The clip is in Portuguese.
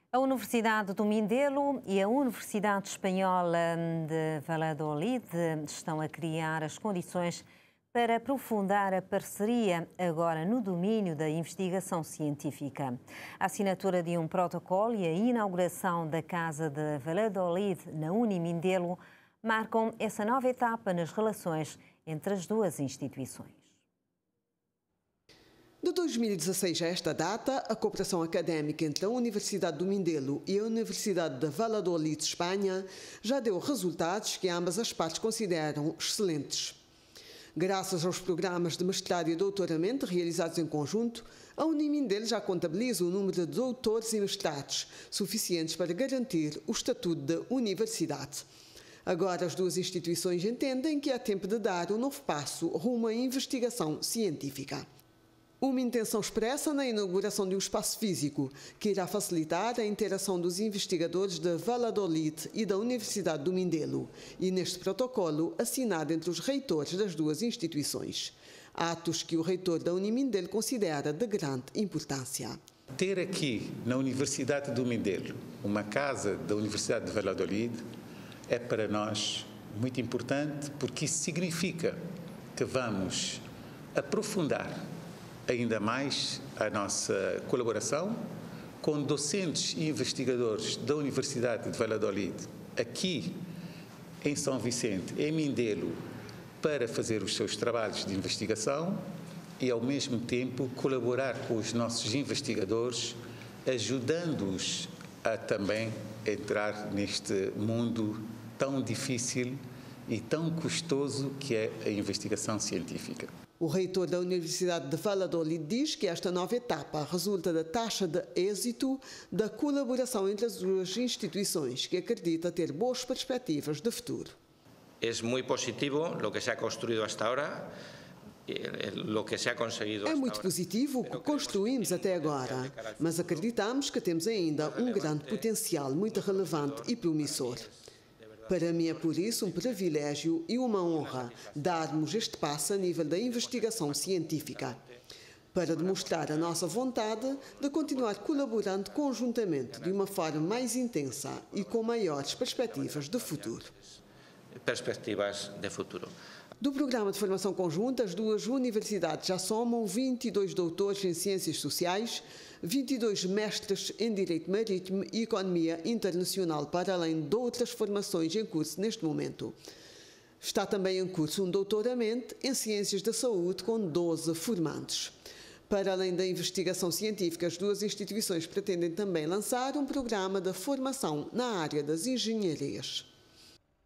A Universidade do Mindelo e a Universidade Espanhola de Valladolid estão a criar as condições para aprofundar a parceria agora no domínio da investigação científica. A assinatura de um protocolo e a inauguração da Casa de Valladolid na Unimindelo marcam essa nova etapa nas relações entre as duas instituições. De 2016 a esta data, a cooperação académica entre a Universidade do Mindelo e a Universidade de Valladolid, Espanha, já deu resultados que ambas as partes consideram excelentes. Graças aos programas de mestrado e doutoramento realizados em conjunto, a Unimindelo já contabiliza o número de doutores e mestrados suficientes para garantir o estatuto de universidade. Agora as duas instituições entendem que é tempo de dar um novo passo rumo à investigação científica. Uma intenção expressa na inauguração de um espaço físico que irá facilitar a interação dos investigadores de Valladolid e da Universidade do Mindelo e neste protocolo assinado entre os reitores das duas instituições. Atos que o reitor da Unimindelo considera de grande importância. Ter aqui na Universidade do Mindelo uma casa da Universidade de Valladolid é para nós muito importante porque isso significa que vamos aprofundar ainda mais a nossa colaboração com docentes e investigadores da Universidade de Valladolid, aqui em São Vicente, em Mindelo, para fazer os seus trabalhos de investigação e, ao mesmo tempo, colaborar com os nossos investigadores, ajudando-os a também entrar neste mundo tão difícil e tão custoso que é a investigação científica. O reitor da Universidade de Valladolid diz que esta nova etapa resulta da taxa de êxito da colaboração entre as duas instituições, que acredita ter boas perspectivas de futuro. É muito positivo o que se ha construído hasta agora. É muito positivo o que construímos até agora, mas acreditamos que temos ainda um grande potencial muito relevante e promissor. Para mim é por isso um privilégio e uma honra darmos este passo a nível da investigação científica, para demonstrar a nossa vontade de continuar colaborando conjuntamente de uma forma mais intensa e com maiores perspectivas de futuro. Do programa de formação conjunta, as duas universidades já somam 22 doutores em Ciências Sociais, 22 mestres em Direito Marítimo e Economia Internacional, para além de outras formações em curso neste momento. Está também em curso um doutoramento em Ciências da Saúde com 12 formandos. Para além da investigação científica, as duas instituições pretendem também lançar um programa de formação na área das engenharias.